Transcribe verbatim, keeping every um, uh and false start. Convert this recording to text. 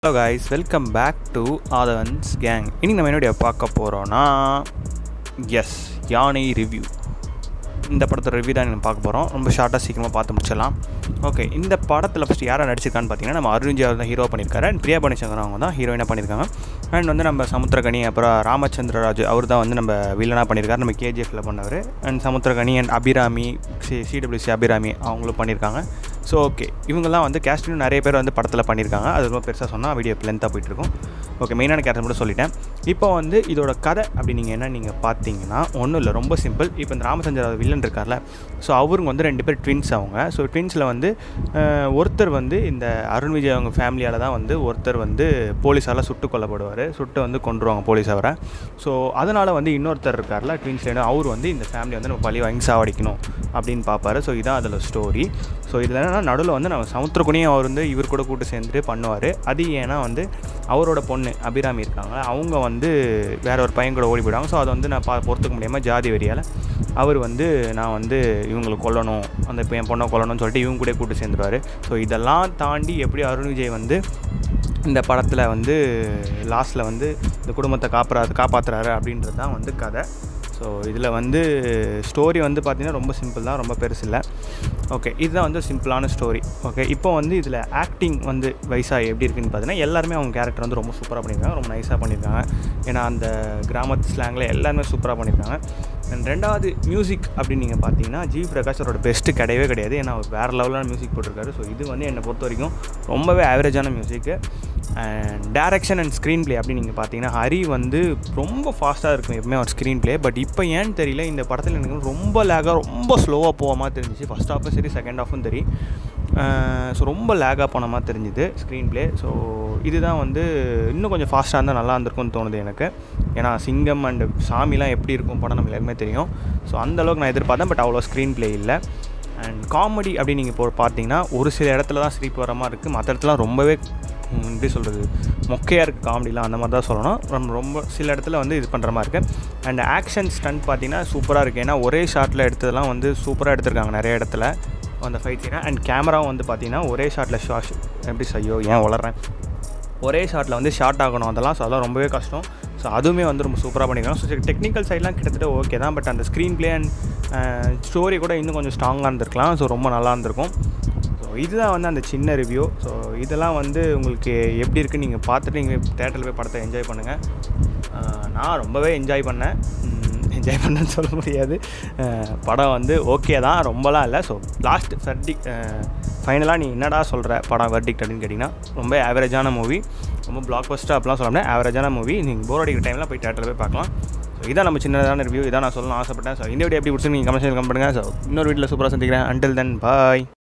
Hello guys, welcome back to Adavans Gang. இன்னைக்கு நம்ம என்னோட பார்க்க போகிறோன்னா எஸ் யானை ரிவ்யூ. இந்த படத்தோட ரிவ்யூ தான் நம்ம பார்க்க போகிறோம். ரொம்ப ஷார்ட்டாக சீக்கிரமாக பார்த்து முடிச்சிடலாம். ஓகே, இந்த படத்தில் ஃபஸ்ட்டு யாரை நடிச்சிருக்கான்னு பார்த்தீங்கன்னா நம்ம அருண் விஜய் தான் ஹீரோ பண்ணியிருக்காரு. அண்ட் பிரியா பனிசங்கர் அவங்க தான் ஹீரோயினாக பண்ணியிருக்காங்க. அண்ட் வந்து நம்ம சமுத்திரகனி அப்புறம் ராமச்சந்திரராஜ் அவர் தான் வந்து நம்ம வில்லனாக பண்ணியிருக்காரு. நம்ம கேஜிஎஃப்ல பண்ணவர். And Samuthirakani and Abhirami C CWC Abhirami அவங்களும் பண்ணியிருக்காங்க. ஸோ ஓகே, இவங்கெல்லாம் வந்து கேஸ்டிங் நிறைய பேர் வந்து படத்தில் பண்ணியிருக்காங்க. அது ரொம்ப பெருசாக சொன்னால் வீடியோ லென்த்தாக போயிட்டுருக்கும். ஓகே, மெயினான கேரக்டர் மட்டும் சொல்லிட்டேன். இப்போ வந்து இதோட கதை அப்படி நீங்கள் என்ன நீங்கள் பார்த்தீங்கன்னா ஒன்றும் இல்லை, ரொம்ப சிம்பிள். இப்போ இந்த ராமச்சந்திர வில்லன் இருக்கார்ல, ஸோ அவருங்க வந்து ரெண்டு பேர் ட்வின்ஸ் அவங்க. ஸோ ட்வின்ஸில் வந்து ஒருத்தர் வந்து இந்த அருண் விஜய் அவங்க ஃபேமிலியால் தான் வந்து ஒருத்தர் வந்து போலீஸால் சுட்டு கொல்லப்படுவார். சுட்டு வந்து கொண்டுருவாங்க போலீஸ் அவரை. ஸோ அதனால் வந்து இன்னொருத்தர் இருக்கார்ல ட்வின்ஸ்லேருந்து அவர் வந்து இந்த ஃபேமிலி வந்து நம்ம பழி வாங்கி சாவடிக்கணும் அப்படின்னு பார்ப்பார். ஸோ இதுதான் அதில் ஸ்டோரி. ஸோ இதில் என்னன்னா நடுவில் வந்து நம்ம சமுத்திரகுனியும் அவர் வந்து இவர் கூட கூட்டு சேர்ந்துட்டு பண்ணுவார். அது ஏன்னா வந்து அவரோட பொண்ணு அபிராமி இருக்காங்க, அவங்க வந்து வேற ஒரு பையன் கூட ஓடி போயிடுவாங்க. ஸோ அதை வந்து நான் பா பொறுத்துக்க முடியாமல் ஜாதி வெறியால் அவர் வந்து நான் வந்து இவங்களை கொல்லணும், அந்த இப்போ என் பொண்ணை கொல்லணும்னு சொல்லிட்டு இவங்க கூட கூட்டு சேர்ந்துருவார். ஸோ இதெல்லாம் தாண்டி எப்படி அருண் விஜய் வந்து இந்த படத்தில் வந்து லாஸ்ட்டில் வந்து இந்த குடும்பத்தை காப்புறா காப்பாற்றுறாரு அப்படின்றது தான் வந்து கதை. ஸோ இதில் வந்து ஸ்டோரி வந்து பார்த்திங்கன்னா ரொம்ப சிம்பிள் தான், ரொம்ப பெருசு இல்லை. ஓகே, இதுதான் வந்து சிம்பிளான ஸ்டோரி. ஓகே, இப்போ வந்து இதில் ஆக்டிங் வந்து வயசாக எப்படி இருக்குன்னு பார்த்தீங்கன்னா எல்லாருமே அவங்க கேரக்டர் வந்து ரொம்ப சூப்பராக பண்ணியிருக்காங்க, ரொம்ப நைஸாக பண்ணியிருக்காங்க. ஏன்னா அந்த கிராமத்து ஸ்லாங்கில் எல்லாருமே சூப்பராக பண்ணியிருக்காங்க. அண்ட் ரெண்டாவது மியூசிக் அப்படின்னு நீங்கள் பார்த்தீங்கன்னா ஜி பிரகாஷ் அவரோட பெஸ்ட்டு கிடையவே கிடையாது. ஏன்னா அவர் வேறு லெவலான மியூசிக் போட்டிருக்காரு. ஸோ இது வந்து என்னை பொறுத்த வரைக்கும் ரொம்பவே ஆவரேஜான music. And direction and screenplay அப்படின்னு நீங்கள் பார்த்தீங்கன்னா ஹரி வந்து ரொம்ப ஃபாஸ்ட்டாக இருக்கும் எப்பவுமே அவர் ஸ்க்ரீன் ப்ளே. பட் இப்போ ஏன்னு தெரியல, இந்த படத்தில் எனக்கு ரொம்ப லேகாக ரொம்ப ஸ்லோவாக போக மாதிரி தெரிஞ்சிச்சு. ஃபஸ்ட் ஹாஃபும் சரி செகண்ட் ஹாஃபும் சரி. ஸோ ரொம்ப லேகாக போன மாதிரி தெரிஞ்சுது ஸ்க்ரீன் ப்ளே. ஸோ இதுதான் வந்து இன்னும் கொஞ்சம் ஃபாஸ்ட்டாக இருந்தால் நல்லா இருந்திருக்கும்னு தோணுது எனக்கு. ஏன்னா சிங்கம் அண்ட் சாமிலாம் எப்படி இருக்கும் படம் நம்ம எல்லாருமே தெரியும். ஸோ அந்தளவுக்கு நான் எதிர்பார்த்தேன், பட் அவ்வளோ ஸ்க்ரீன் ப்ளே இல்லை. அண்ட் காமெடி அப்படின்னு நீங்கள் இப்போ பார்த்தீங்கன்னா ஒரு சில இடத்துல தான் சிரிப்பு வர மாதிரி இருக்குது, மற்ற இடத்துலாம் ரொம்பவே எப்படி சொல்கிறது மொக்கையாக இருக்குது காமெடிலாம், அந்த மாதிரி தான் சொல்லணும். ரொம்ப ரொம்ப சில இடத்துல வந்து இது பண்ணுற மாதிரி இருக்குது. அண்ட் ஆக்ஷன் ஸ்டண்ட் பார்த்திங்கன்னா சூப்பராக இருக்குது. ஏன்னா ஒரே ஷாட்டில் எடுத்ததெல்லாம் வந்து சூப்பராக எடுத்திருக்காங்க நிறைய இடத்துல அந்த ஃபைட் சீனை. அண்ட் கேமராவும் வந்து பார்த்திங்கன்னா ஒரே ஷாட்டில் ஷாஷ் எப்படி செய்யோ ஏன் வளர்றேன் ஒரே ஷாட்டில் வந்து ஷார்ட் ஆகணும் அதெல்லாம். ஸோ அதெல்லாம் ரொம்பவே கஷ்டம். ஸோ அதுவுமே வந்து ரொம்ப சூப்பராக பண்ணிக்கலாம். ஸோ டெக்னிக்கல் சைட்லாம் கிட்டத்தட்ட ஓகே தான், பட் அந்த ஸ்க்ரீன் ப்ளே அண்ட் ஸ்டோரி கூட இன்னும் கொஞ்சம் ஸ்ட்ராங்காக இருந்திருக்கலாம். ஸோ ரொம்ப நல்லா இருந்திருக்கும். ஸோ இதுதான் வந்து அந்த சின்ன ரிவ்யூ. ஸோ இதெல்லாம் வந்து உங்களுக்கு எப்படி இருக்குன்னு நீங்கள் பார்த்துட்டு நீங்கள் தேட்டரில் போய் படத்தை என்ஜாய் பண்ணுங்கள். நான் ரொம்பவே என்ஜாய் பண்ணேன். என்ஜாய் பண்ணேன்னு சொல்ல முடியாது, படம் வந்து ஓகே தான், ரொம்பலாம் இல்லை. ஸோ லாஸ்ட் வெர்டிக்ட் ஃபைனலாக நீ என்னடா சொல்கிற படம் வெர்டிக்ட் அப்படின்னு கேட்டிங்கன்னா ரொம்ப ஆவரேஜான மூவி, ரொம்ப பிளாக் பஸ்டர் அப்படிலாம் சொல்ல முடியாது, ஆவரேஜான மூவி. நீங்கள் போர் அடிக்கிற டைமில் போய் தேட்டரில் போய் பார்க்கலாம். ஸோ இதான் நம்ம சின்னதான ரிவ்யூ, இதான் நான் சொல்லணும்னு ஆசைப்பட்டேன். ஸோ இந்த வீடியோ எப்படி பிடிச்சி நீங்கள் கமெண்ட்ஸில் கமெண்ட் பண்ணுங்கள். ஸோ இன்னொரு வீட்டில் சூப்பராக சந்திக்கிறேன். அண்டில் தென் பாய்.